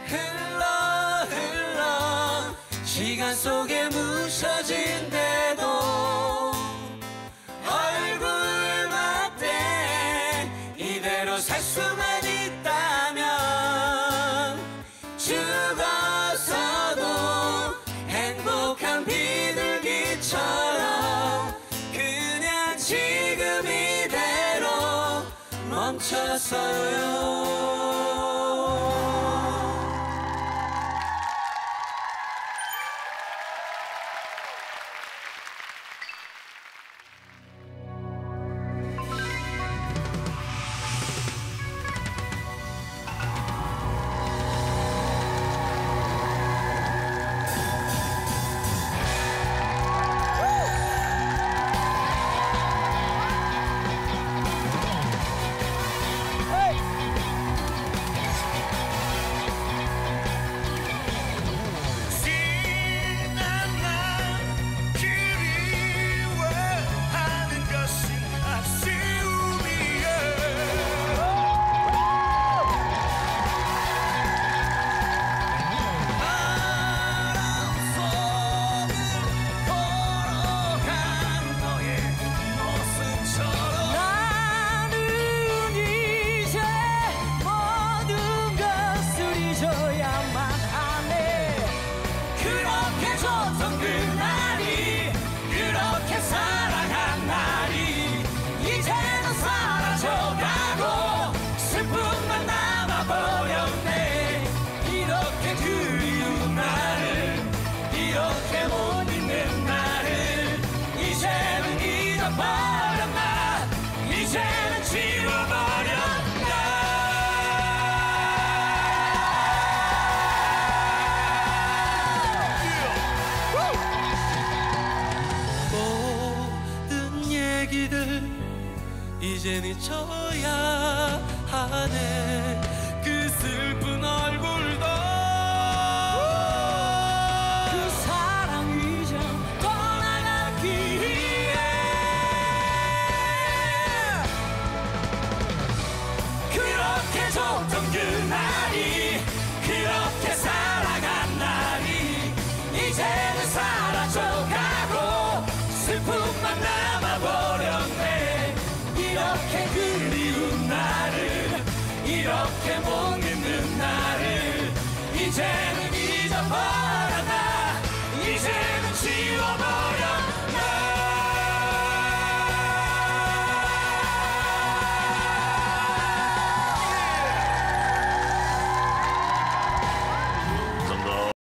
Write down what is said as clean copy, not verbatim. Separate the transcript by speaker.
Speaker 1: 흘러 흘러 시간 속에 묻혀진대도 얼굴 맞대 이대로 살 수만 있다면 죽어서도 행복한 비둘기처럼 그냥 지금 이대로 멈춰서요. 이젠 잊혀야 하네 그 슬픈 얼굴도 그 사랑 이젠 떠나가기에 그렇게 좋던 그날이 그렇게 살아간 날이 이제는 사라져가고 슬픔만 남아버렸네 이렇게 그리운 나를 이렇게 못 잊는 나를 이제는 잊어버려